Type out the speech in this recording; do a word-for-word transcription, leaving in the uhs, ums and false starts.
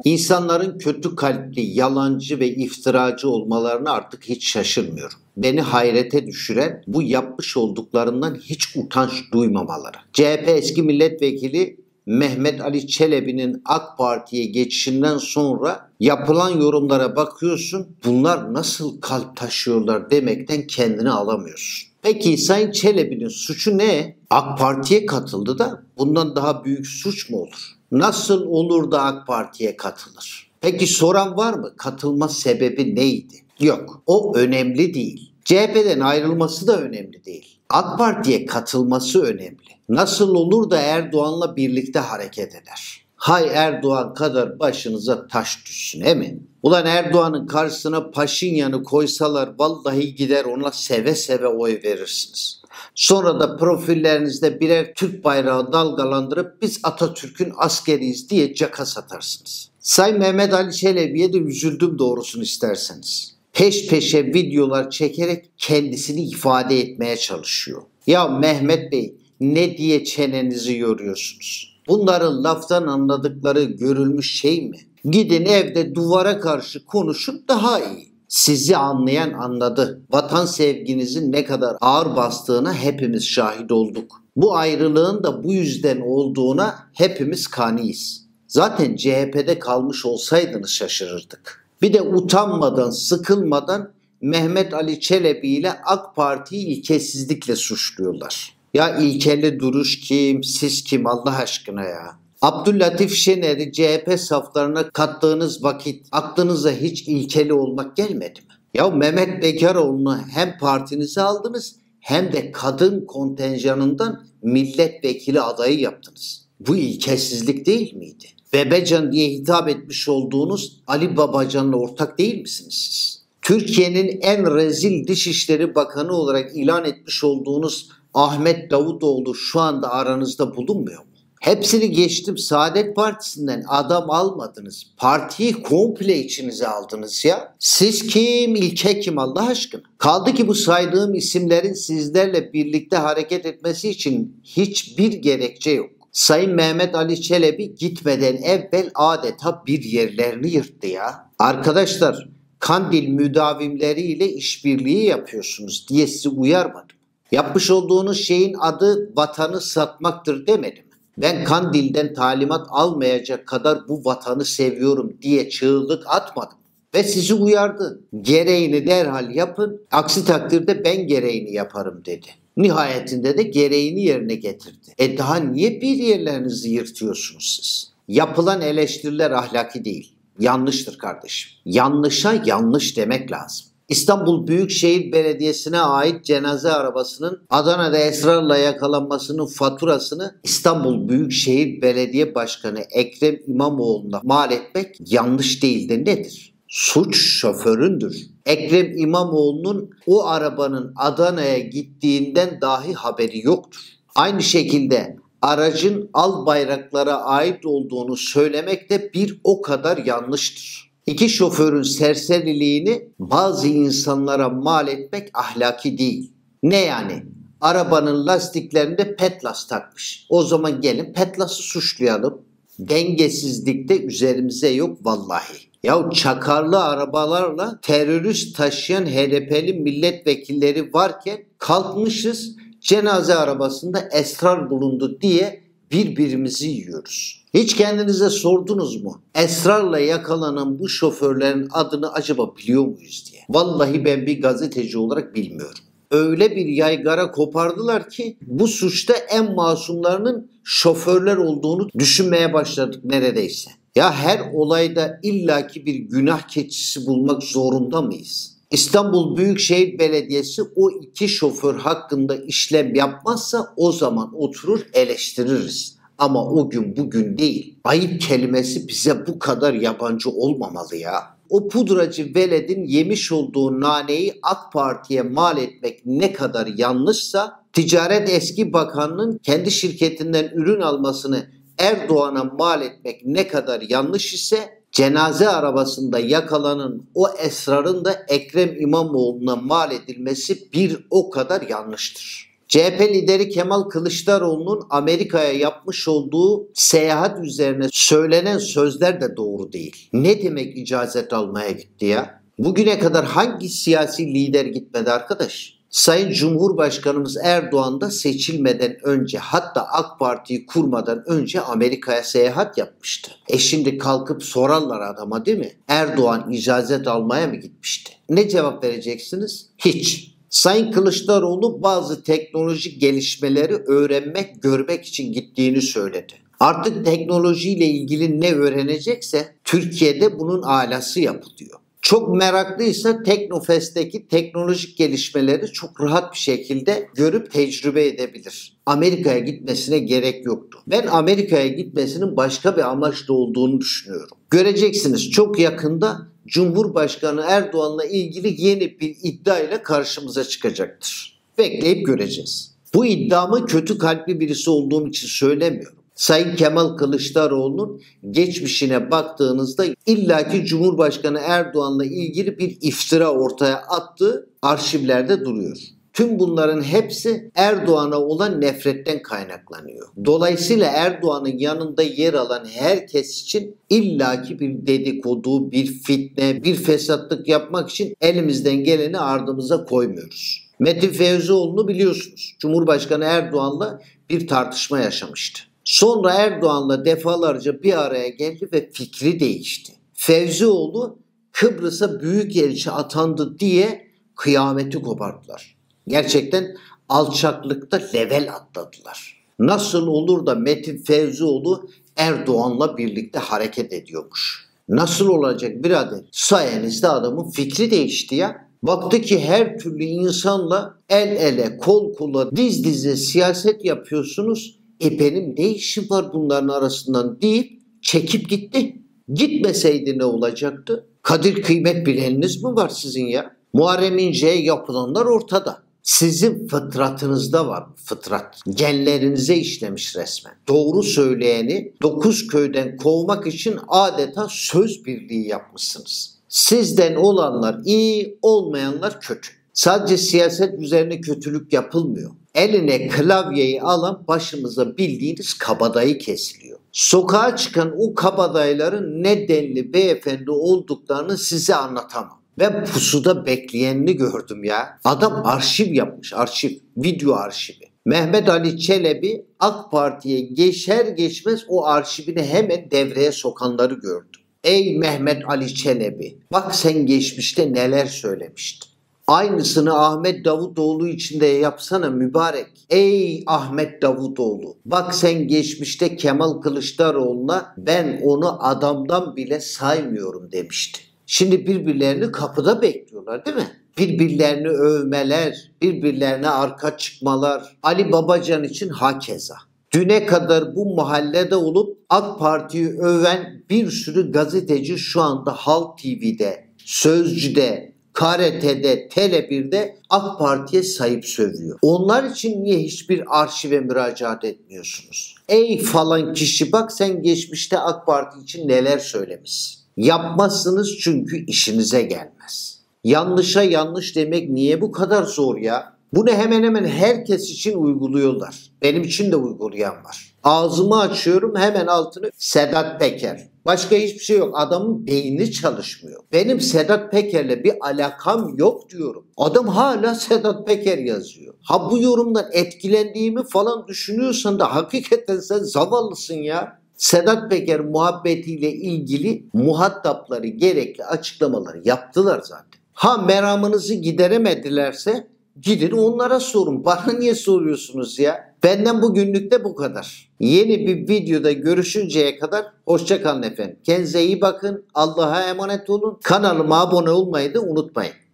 İnsanların kötü kalpli, yalancı ve iftiracı olmalarına artık hiç şaşırmıyorum. Beni hayrete düşüren bu yapmış olduklarından hiç utanç duymamaları. C H P eski milletvekili Mehmet Ali Çelebi'nin AK Parti'ye geçişinden sonra yapılan yorumlara bakıyorsun, bunlar nasıl kalp taşıyorlar demekten kendini alamıyorsun. Peki Sayın Çelebi'nin suçu ne? AK Parti'ye katıldı da bundan daha büyük suç mu olur? Nasıl olur da AK Parti'ye katılır? Peki soran var mı? Katılma sebebi neydi? Yok, o önemli değil. C H P'den ayrılması da önemli değil. AK Parti'ye katılması önemli. Nasıl olur da Erdoğan'la birlikte hareket eder? Hay Erdoğan kadar başınıza taş düşsün, he mi? Ulan Erdoğan'ın karşısına Paşinyan'ı koysalar vallahi gider ona seve seve oy verirsiniz. Sonra da profillerinizde birer Türk bayrağı dalgalandırıp biz Atatürk'ün askeriyiz diye caka satarsınız. Sayın Mehmet Ali Çelebi'ye de üzüldüm doğrusunu isterseniz. Peş peşe videolar çekerek kendisini ifade etmeye çalışıyor. Ya Mehmet Bey, ne diye çenenizi yoruyorsunuz? Bunların laftan anladıkları görülmüş şey mi? Gidin evde duvara karşı konuşun daha iyi. Sizi anlayan anladı. Vatan sevginizin ne kadar ağır bastığına hepimiz şahit olduk. Bu ayrılığın da bu yüzden olduğuna hepimiz kaniyiz. Zaten C H P'de kalmış olsaydınız şaşırırdık. Bir de utanmadan, sıkılmadan Mehmet Ali Çelebi ile AK Parti'yi ilkesizlikle suçluyorlar. Ya ilkeli duruş kim, siz kim Allah aşkına ya? Abdüllatif Şener'i C H P saflarına kattığınız vakit aklınıza hiç ilkeli olmak gelmedi mi? Ya Mehmet Bekaroğlu'nu hem partinize aldınız hem de kadın kontenjanından milletvekili adayı yaptınız. Bu ilkesizlik değil miydi? Bebecan diye hitap etmiş olduğunuz Ali Babacan'la ortak değil misiniz siz? Türkiye'nin en rezil Dışişleri Bakanı olarak ilan etmiş olduğunuz Ahmet Davutoğlu şu anda aranızda bulunmuyor mu? Hepsini geçtim, Saadet Partisi'nden adam almadınız. Partiyi komple içinize aldınız ya. Siz kim, ilke kim Allah aşkına? Kaldı ki bu saydığım isimlerin sizlerle birlikte hareket etmesi için hiçbir gerekçe yok. Sayın Mehmet Ali Çelebi gitmeden evvel adeta bir yerlerini yırttı ya. Arkadaşlar, Kandil müdavimleriyle işbirliği yapıyorsunuz diye sizi uyarmadım. Yapmış olduğunuz şeyin adı vatanı satmaktır demedim. Ben Kandil'den talimat almayacak kadar bu vatanı seviyorum diye çığlık atmadım. Ve sizi uyardı. Gereğini derhal yapın, aksi takdirde ben gereğini yaparım dedi. Nihayetinde de gereğini yerine getirdi. E daha niye bir yerlerinizi yırtıyorsunuz siz? Yapılan eleştiriler ahlaki değil. Yanlıştır kardeşim. Yanlışa yanlış demek lazım. İstanbul Büyükşehir Belediyesi'ne ait cenaze arabasının Adana'da esrarla yakalanmasının faturasını İstanbul Büyükşehir Belediye Başkanı Ekrem İmamoğlu'na mal etmek yanlış değil de nedir? Suç şoföründür. Ekrem İmamoğlu'nun o arabanın Adana'ya gittiğinden dahi haberi yoktur. Aynı şekilde aracın al bayraklara ait olduğunu söylemek de bir o kadar yanlıştır. İki şoförün serseriliğini bazı insanlara mal etmek ahlaki değil. Ne yani? Arabanın lastiklerinde petlas takmış. O zaman gelin petlası suçlayalım. Dengesizlik de üzerimize yok vallahi. Ya çakarlı arabalarla terörist taşıyan H D P'li milletvekilleri varken kalkmışız cenaze arabasında esrar bulundu diye birbirimizi yiyoruz. Hiç kendinize sordunuz mu? Esrarla yakalanan bu şoförlerin adını acaba biliyor muyuz diye. Vallahi ben bir gazeteci olarak bilmiyorum. Öyle bir yaygara kopardılar ki bu suçta en masumlarının şoförler olduğunu düşünmeye başladık neredeyse. Ya her olayda illaki bir günah keçisi bulmak zorunda mıyız? İstanbul Büyükşehir Belediyesi o iki şoför hakkında işlem yapmazsa o zaman oturur eleştiririz. Ama o gün bugün değil. Ayıp kelimesi bize bu kadar yabancı olmamalı ya. O pudracı veledin yemiş olduğu naneyi AK Parti'ye mal etmek ne kadar yanlışsa, Ticaret Eski Bakanı'nın kendi şirketinden ürün almasını Erdoğan'a mal etmek ne kadar yanlış ise, cenaze arabasında yakalanan o esrarın da Ekrem İmamoğlu'na mal edilmesi bir o kadar yanlıştır. C H P lideri Kemal Kılıçdaroğlu'nun Amerika'ya yapmış olduğu seyahat üzerine söylenen sözler de doğru değil. Ne demek icazet almaya gitti ya? Bugüne kadar hangi siyasi lider gitmedi arkadaş? Sayın Cumhurbaşkanımız Erdoğan da seçilmeden önce, hatta AK Parti'yi kurmadan önce Amerika'ya seyahat yapmıştı. E şimdi kalkıp sorarlar adama, değil mi? Erdoğan icazet almaya mı gitmişti? Ne cevap vereceksiniz? Hiç. Sayın Kılıçdaroğlu bazı teknolojik gelişmeleri öğrenmek, görmek için gittiğini söyledi. Artık teknolojiyle ilgili ne öğrenecekse Türkiye'de bunun alası yapılıyor. Çok meraklıysa Teknofest'teki teknolojik gelişmeleri çok rahat bir şekilde görüp tecrübe edebilir. Amerika'ya gitmesine gerek yoktu. Ben Amerika'ya gitmesinin başka bir amaçla olduğunu düşünüyorum. Göreceksiniz, çok yakında Cumhurbaşkanı Erdoğan'la ilgili yeni bir iddia ile karşımıza çıkacaktır. Bekleyip göreceğiz. Bu iddiamı kötü kalpli birisi olduğum için söylemiyorum. Sayın Kemal Kılıçdaroğlu'nun geçmişine baktığınızda illaki Cumhurbaşkanı Erdoğan'la ilgili bir iftira ortaya attığı arşivlerde duruyor. Tüm bunların hepsi Erdoğan'a olan nefretten kaynaklanıyor. Dolayısıyla Erdoğan'ın yanında yer alan herkes için illaki bir dedikodu, bir fitne, bir fesatlık yapmak için elimizden geleni ardımıza koymuyoruz. Metin Fevzioğlu'nu biliyorsunuz. Cumhurbaşkanı Erdoğan'la bir tartışma yaşamıştı. Sonra Erdoğan'la defalarca bir araya geldi ve fikri değişti. Fevzioğlu Kıbrıs'a büyükelçi atandı diye kıyameti koparttılar. Gerçekten alçaklıkta level atladılar. Nasıl olur da Metin Fevzioğlu Erdoğan'la birlikte hareket ediyormuş? Nasıl olacak birader? Sayenizde adamın fikri değişti ya. Baktı ki her türlü insanla el ele, kol kola, diz dize siyaset yapıyorsunuz. E benim ne işim var bunların arasından deyip çekip gitti. Gitmeseydi ne olacaktı? Kadir kıymet bileniniz mi var sizin ya? Muharrem İnce'ye yapılanlar ortada. Sizin fıtratınızda var fıtrat. Genlerinize işlemiş resmen. Doğru söyleyeni dokuz köyden kovmak için adeta söz birliği yapmışsınız. Sizden olanlar iyi, olmayanlar kötü. Sadece siyaset üzerine kötülük yapılmıyor. Eline klavyeyi alan başımıza bildiğiniz kabadayı kesiliyor. Sokağa çıkan o kabadayların ne denli beyefendi olduklarını size anlatamam. Ben pusuda bekleyenini gördüm ya. Adam arşiv yapmış, arşiv, video arşivi. Mehmet Ali Çelebi AK Parti'ye geçer geçmez o arşivini hemen devreye sokanları gördüm. Ey Mehmet Ali Çelebi, bak sen geçmişte neler söylemiştin. Aynısını Ahmet Davutoğlu için de yapsana mübarek. Ey Ahmet Davutoğlu, bak sen geçmişte Kemal Kılıçdaroğlu'na ben onu adamdan bile saymıyorum demişti. Şimdi birbirlerini kapıda bekliyorlar, değil mi? Birbirlerini övmeler, birbirlerine arka çıkmalar. Ali Babacan için hakeza. Düne kadar bu mahallede olup AK Parti'yi öven bir sürü gazeteci şu anda Halk T V'de, Sözcü'de, K R T'de, Tele bir'de AK Parti'ye sayıp sövüyor. Onlar için niye hiçbir arşive müracaat etmiyorsunuz? Ey falan kişi, bak sen geçmişte AK Parti için neler söylemişsin. Yapmazsınız çünkü işinize gelmez. Yanlışa yanlış demek niye bu kadar zor ya? Bunu hemen hemen herkes için uyguluyorlar. Benim için de uygulayan var. Ağzımı açıyorum, hemen altını Sedat Peker. Başka hiçbir şey yok. Adamın beyni çalışmıyor. Benim Sedat Peker'le bir alakam yok diyorum. Adam hala Sedat Peker yazıyor. Ha bu yorumdan etkilendiğimi falan düşünüyorsan da hakikaten sen zavallısın ya. Sedat Peker muhabbetiyle ilgili muhatapları gerekli açıklamaları yaptılar zaten. Ha meramınızı gideremedilerse gidin onlara sorun. Bana niye soruyorsunuz ya? Benden bugünlük de bu kadar. Yeni bir videoda görüşünceye kadar hoşça kalın efendim. Kendinize iyi bakın. Allah'a emanet olun. Kanalıma abone olmayı da unutmayın.